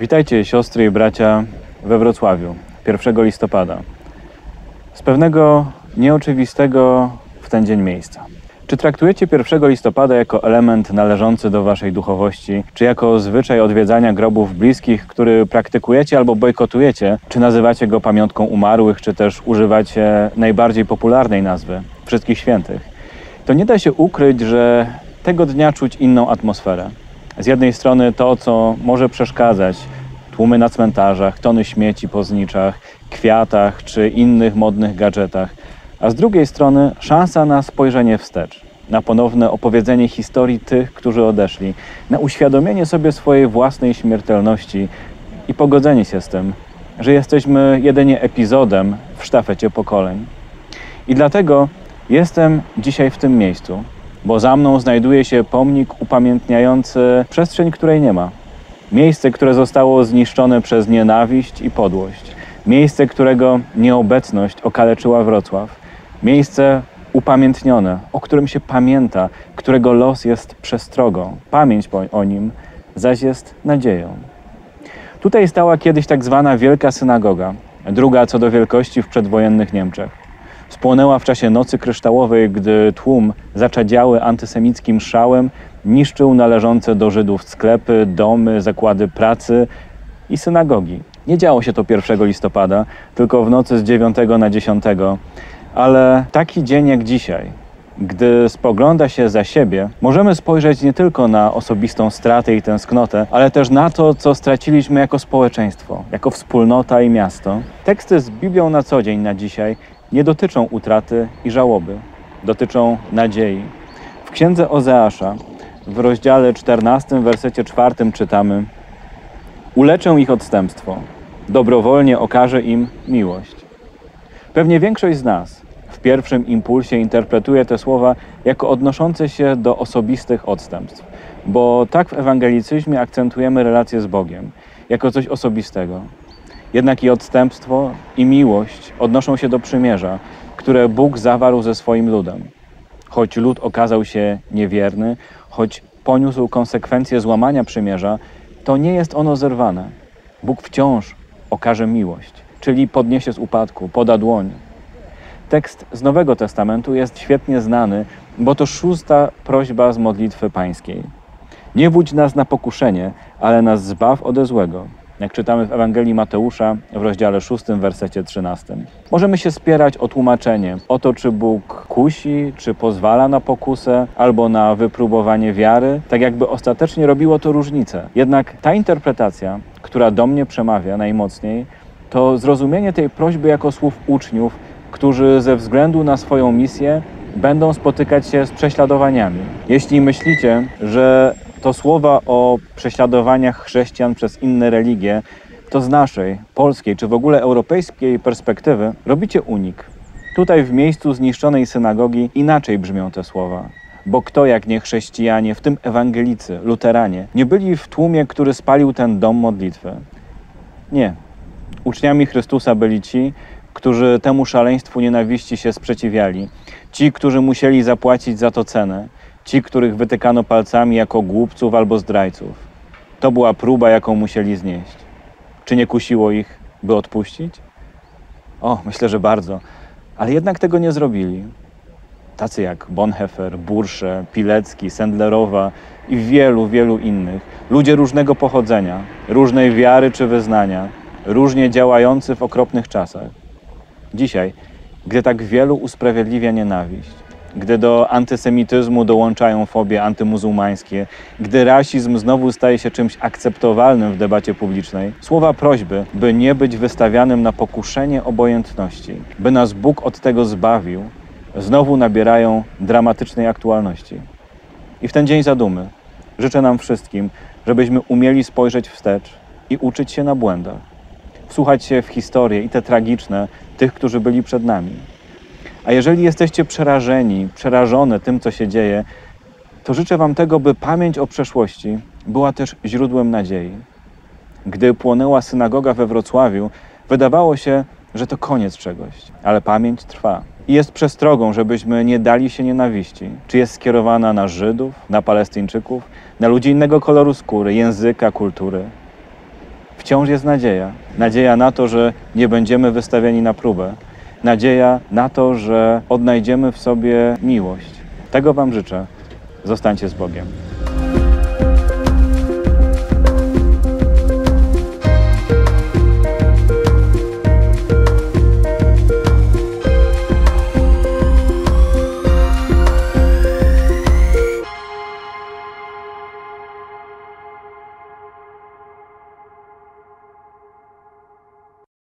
Witajcie siostry i bracia we Wrocławiu 1 listopada. Z pewnego nieoczywistego w ten dzień miejsca. Czy traktujecie 1 listopada jako element należący do waszej duchowości, czy jako zwyczaj odwiedzania grobów bliskich, który praktykujecie albo bojkotujecie, czy nazywacie go pamiątką umarłych, czy też używacie najbardziej popularnej nazwy Wszystkich Świętych? To nie da się ukryć, że tego dnia czuć inną atmosferę. Z jednej strony to, co może przeszkadzać, tłumy na cmentarzach, tony śmieci po zniczach, kwiatach czy innych modnych gadżetach, a z drugiej strony szansa na spojrzenie wstecz, na ponowne opowiedzenie historii tych, którzy odeszli, na uświadomienie sobie swojej własnej śmiertelności i pogodzenie się z tym, że jesteśmy jedynie epizodem w sztafecie pokoleń. I dlatego jestem dzisiaj w tym miejscu, bo za mną znajduje się pomnik upamiętniający przestrzeń, której nie ma. Miejsce, które zostało zniszczone przez nienawiść i podłość. Miejsce, którego nieobecność okaleczyła Wrocław. Miejsce upamiętnione, o którym się pamięta, którego los jest przestrogą. Pamięć o nim zaś jest nadzieją. Tutaj stała kiedyś tak zwana Wielka Synagoga, druga co do wielkości w przedwojennych Niemczech. Spłonęła w czasie Nocy Kryształowej, gdy tłum zaczadziały antysemickim szałem niszczył należące do Żydów sklepy, domy, zakłady pracy i synagogi. Nie działo się to 1 listopada, tylko w nocy z 9 na 10, ale taki dzień jak dzisiaj, gdy spogląda się za siebie, możemy spojrzeć nie tylko na osobistą stratę i tęsknotę, ale też na to, co straciliśmy jako społeczeństwo, jako wspólnota i miasto. Teksty z Biblią na co dzień, na dzisiaj, nie dotyczą utraty i żałoby, dotyczą nadziei. W księdze Ozeasza, w rozdziale 14, wersecie 4 czytamy: uleczę ich odstępstwo, dobrowolnie okażę im miłość. Pewnie większość z nas w pierwszym impulsie interpretuje te słowa jako odnoszące się do osobistych odstępstw, bo tak w ewangelicyzmie akcentujemy relacje z Bogiem, jako coś osobistego. Jednak i odstępstwo, i miłość odnoszą się do przymierza, które Bóg zawarł ze swoim ludem. Choć lud okazał się niewierny, choć poniósł konsekwencje złamania przymierza, to nie jest ono zerwane. Bóg wciąż okaże miłość, czyli podniesie z upadku, poda dłoń. Tekst z Nowego Testamentu jest świetnie znany, bo to 6. prośba z modlitwy pańskiej. Nie wódź nas na pokuszenie, ale nas zbaw ode złego. Jak czytamy w Ewangelii Mateusza w rozdziale 6, wersecie 13. Możemy się spierać o tłumaczenie, o to, czy Bóg kusi, czy pozwala na pokusę, albo na wypróbowanie wiary, tak jakby ostatecznie robiło to różnicę. Jednak ta interpretacja, która do mnie przemawia najmocniej, to zrozumienie tej prośby jako słów uczniów, którzy ze względu na swoją misję będą spotykać się z prześladowaniami. Jeśli myślicie, że to słowa o prześladowaniach chrześcijan przez inne religie, to z naszej, polskiej czy w ogóle europejskiej perspektywy robicie unik. Tutaj w miejscu zniszczonej synagogi inaczej brzmią te słowa. Bo kto jak nie chrześcijanie, w tym ewangelicy, luteranie, nie byli w tłumie, który spalił ten dom modlitwy? Nie. Uczniami Chrystusa byli ci, którzy temu szaleństwu nienawiści się sprzeciwiali. Ci, którzy musieli zapłacić za to cenę. Ci, których wytykano palcami jako głupców albo zdrajców. To była próba, jaką musieli znieść. Czy nie kusiło ich, by odpuścić? O, myślę, że bardzo. Ale jednak tego nie zrobili. Tacy jak Bonhoeffer, Bursze, Pilecki, Sendlerowa i wielu, wielu innych. Ludzie różnego pochodzenia, różnej wiary czy wyznania, różnie działający w okropnych czasach. Dzisiaj, gdy tak wielu usprawiedliwia nienawiść, gdy do antysemityzmu dołączają fobie antymuzułmańskie, gdy rasizm znowu staje się czymś akceptowalnym w debacie publicznej, słowa prośby, by nie być wystawianym na pokuszenie obojętności, by nas Bóg od tego zbawił, znowu nabierają dramatycznej aktualności. I w ten dzień zadumy życzę nam wszystkim, żebyśmy umieli spojrzeć wstecz i uczyć się na błędach, wsłuchać się w historię i te tragiczne tych, którzy byli przed nami. A jeżeli jesteście przerażeni, przerażone tym, co się dzieje, to życzę wam tego, by pamięć o przeszłości była też źródłem nadziei. Gdy płonęła synagoga we Wrocławiu, wydawało się, że to koniec czegoś, ale pamięć trwa. I jest przestrogą, żebyśmy nie dali się nienawiści. Czy jest skierowana na Żydów, na Palestyńczyków, na ludzi innego koloru skóry, języka, kultury. wciąż jest nadzieja. Nadzieja na to, że nie będziemy wystawieni na próbę. Nadzieja na to, że odnajdziemy w sobie miłość. Tego Wam życzę. Zostańcie z Bogiem.